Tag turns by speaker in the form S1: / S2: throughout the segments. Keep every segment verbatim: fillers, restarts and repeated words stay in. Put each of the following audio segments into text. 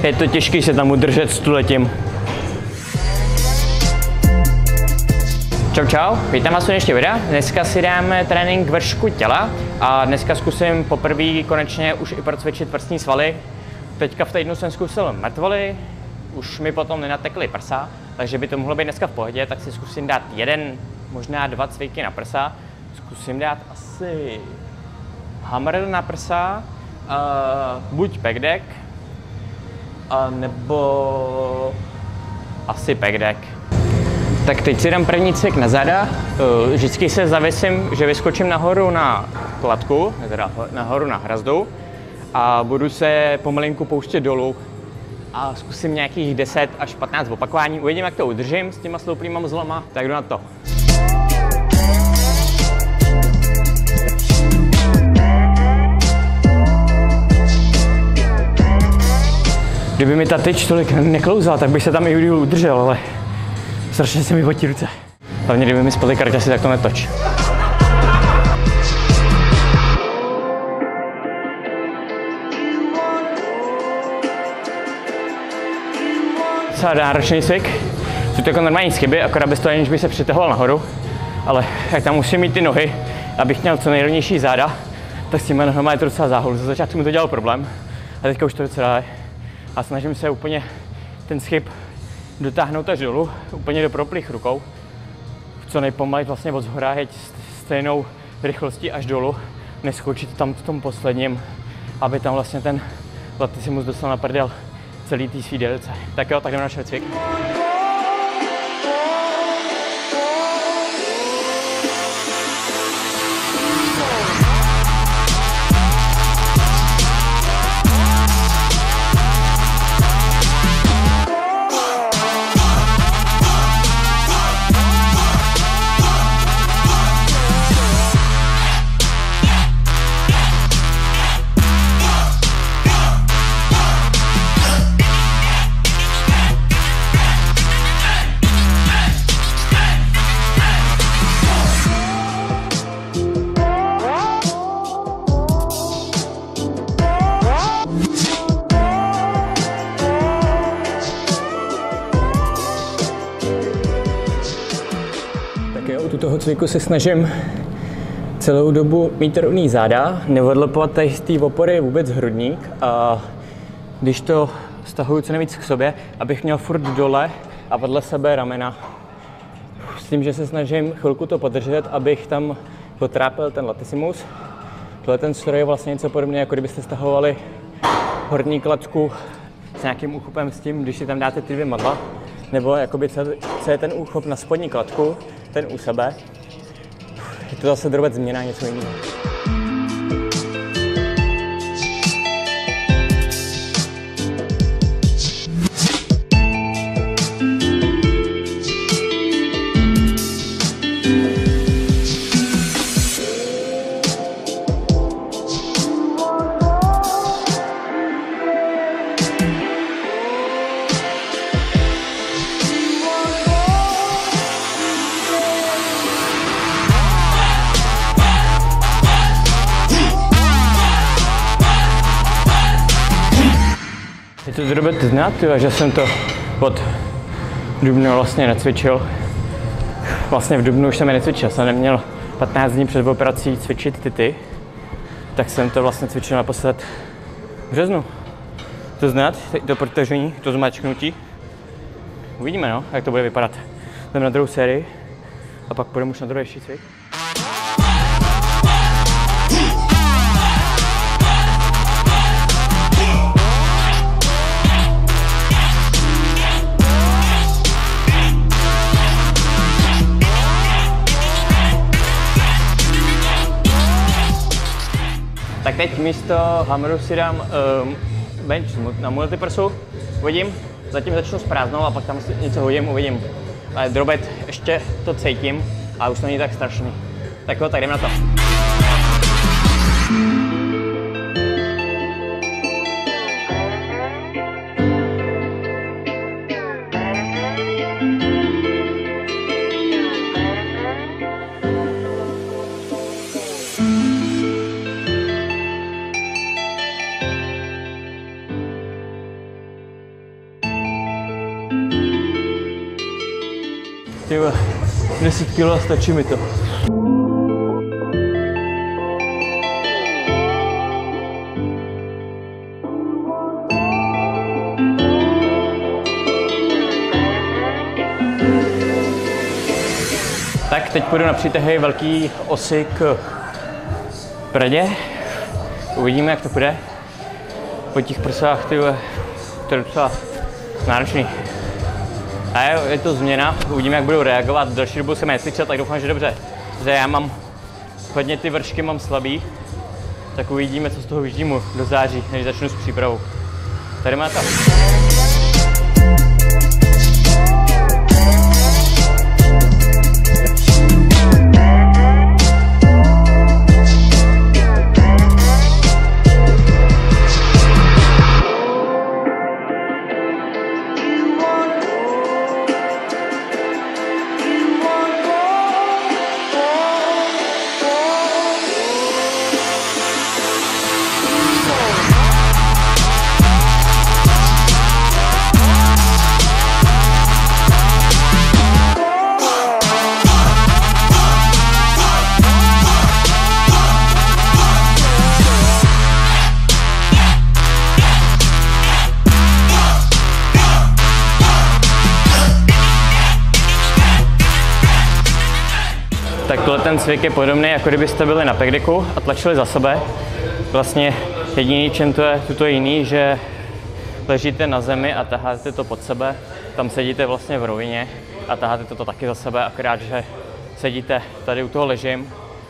S1: je to těžké se tam udržet stoletím. Čau čau, vítám vás u dnešního videa. Dneska si dáme trénink vršku těla a dneska zkusím poprvé konečně už i procvičit prsní svaly. Teďka v týdnu jsem zkusil mrtvoly, už mi potom nenatekly prsa, takže by to mohlo být dneska v pohodě, tak si zkusím dát jeden, možná dva cviky na prsa. Zkusím dát asi hammer na prsa, uh, buď pec deck, uh, nebo asi pec deck. Tak teď si dám první cvik na záda, vždycky se zavěsím, že vyskočím nahoru na kladku, teda nahoru na hrazdu a budu se pomalinku pouštět dolů a zkusím nějakých deset až patnáct opakování, uvidím, jak to udržím s těma slouplýma mozlama, tak jdu na to. Kdyby mi ta tyč tolik neklouzala, tak bych se tam i díl udržel, ale strašně se mi potí ruce. Hlavně kdyby mi spadly karťasy, tak to netoč. Docela náročný cvik. Jsou to jako normální schyby, akorát bez toho, aniž by se přitahoval nahoru. Ale jak tam musím mít ty nohy, abych měl co nejrovnější záda, tak s těma nohama je to docela záhul. Za začátku mi to dělalo problém, a teďka už to docela je. A snažím se úplně ten schyb dotáhnout až dolů, úplně do proplých rukou. Co nejpomalej vlastně od zhora, jeď stejnou rychlostí až dolů, neskočit tam v tom posledním, aby tam vlastně ten latissimus dostal na prdel celý tý svý délce. Tak jo, tak jdeme na náš cvik. U toho cviku se snažím celou dobu mít rovný záda, neodlepovat tady z té opory vůbec hrudník a když to stahuju co nejvíc k sobě, abych měl furt dole a vedle sebe ramena. S tím, že se snažím chvilku to podržet, abych tam potrápil ten latissimus. Tohle ten stroj je vlastně něco podobné, jako kdybyste stahovali horní kladku s nějakým úchopem s tím, když si tam dáte ty dvě madla, nebo jakoby co je ten úchop na spodní kladku, ten u sebe. Je to zase drobec změna, něco jiného. Je to drobec znát, že jsem to od dubna vlastně necvičil. Vlastně v dubnu už jsem je necvičil, jsem neměl patnáct dní před operací cvičit tyty, tak jsem to vlastně cvičil naposled v březnu. To znát, to protažení, to zmačknutí. Uvidíme, no, jak to bude vypadat. Jdeme na druhou sérii a pak půjdeme už na druhý cvik. Tak teď místo hammeru si dám um, bench na multiprsu, uvidím, zatím začnu s prázdnou a pak tam něco hodím, uvidím. Ale drobet ještě to cítím a už to není tak strašný. Tak jo, tak jdeme na to. ty deset kilo a stačí mi to. Tak teď půjdu na přitahy velký osy k prdě. Uvidíme, jak to půjde. Po těch prsách, ty to je docela náročný. A je, je to změna, uvidíme, jak budu reagovat. Další dobu jsem necvičil, tak doufám, že dobře. Že já mám hodně ty vršky, mám slabý, tak uvidíme, co z toho vyždímu do září, než začnu s přípravou. Tady má to. Tak tohle ten cvik je podobný, jako kdybyste byli na pekdeku a tlačili za sebe. Vlastně jediný, čem to je, tuto jiný, že ležíte na zemi a taháte to pod sebe. Tam sedíte vlastně v rovině a taháte to taky za sebe, akorát, že sedíte tady u toho ležím.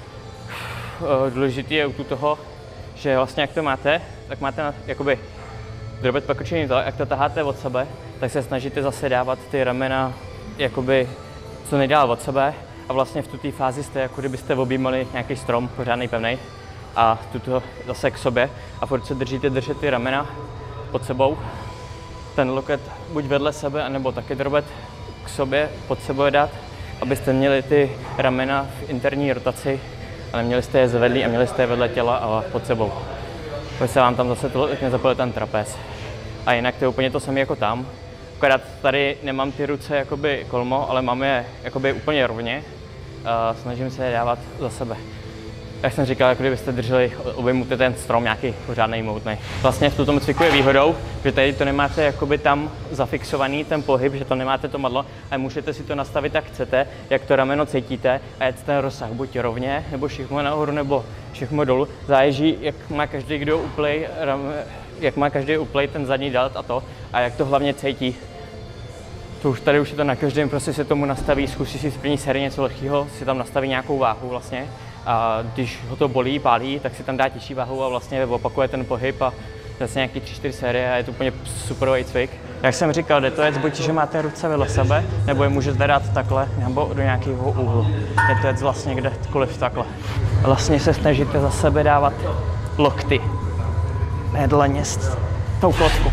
S1: Důležitý je u toho, že vlastně jak to máte, tak máte na, jakoby drobet pakočení to, jak to taháte od sebe, tak se snažíte zase dávat ty ramena jakoby co nejdál od sebe. A vlastně v tuto fázi jste, jako kdybyste objímali nějaký strom, pořádný pevnej, a tuto zase k sobě. A furt se držíte držet ty ramena pod sebou. Ten loket buď vedle sebe, anebo taky drobet k sobě, pod sebou dát, abyste měli ty ramena v interní rotaci a neměli jste je zvedlí a měli jste je vedle těla a pod sebou. Protože se vám tam zase nezapojil ten trapez. A jinak to je úplně to samé jako tam. Akorát tady nemám ty ruce jakoby kolmo, ale mám je jakoby úplně rovně a snažím se je dávat za sebe. Jak jsem říkal, jako kdybyste drželi, obejmute ten strom nějaký pořádnej moutnej. Vlastně v tomto cviku je výhodou, že tady to nemáte jakoby tam zafixovaný ten pohyb, že to nemáte to madlo, ale můžete si to nastavit jak chcete, jak to rameno cítíte a jet ten rozsah buď rovně, nebo všechno nahoru, nebo všechno dolů. Záleží, jak má každý kdo uplej, jak má každý uplej ten zadní delt a to, a jak to hlavně cítí. To už tady už je to na každém, prostě se tomu nastaví, zkusí si z první série něco lehkého, si tam nastaví nějakou váhu vlastně. A když ho to bolí, pálí, tak si tam dá těžší váhu a vlastně opakuje ten pohyb a zase nějaký tři čtyři série a je to úplně superový cvik. Jak jsem říkal, jde to jet buď, že máte ruce vedle sebe, nebo je můžete dát takhle, nebo do nějakého úhlu. Je to jet vlastně kdekoliv takhle. Vlastně se snažíte za sebe dávat lokty. Nedleně s tou kotku.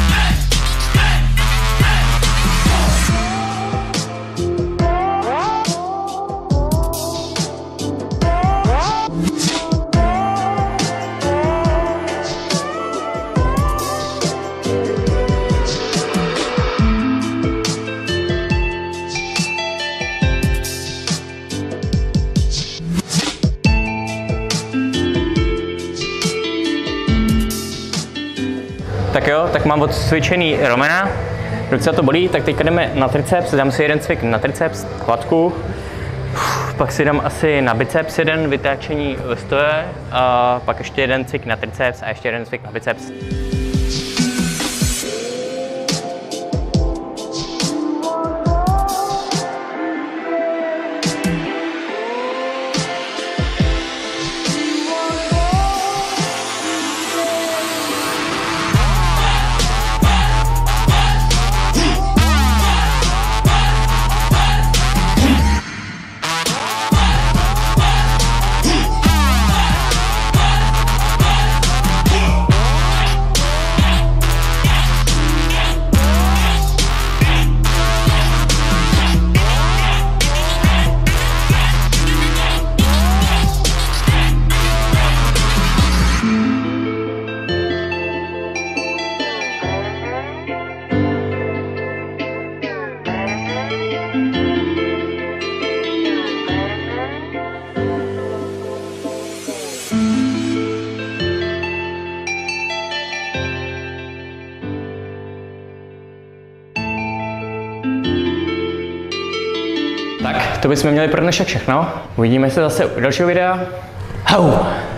S1: Tak jo, tak mám odcvičený ramena, ruce to bolí, tak teďka jdeme na triceps, dám si jeden cvik na triceps, kladku, pak si dám asi na biceps jeden, vytáčení ve stoje, a pak ještě jeden cvik na triceps a ještě jeden cvik na biceps. to bychom měli pro dnešek všechno. Uvidíme se zase u dalšího videa. Hau!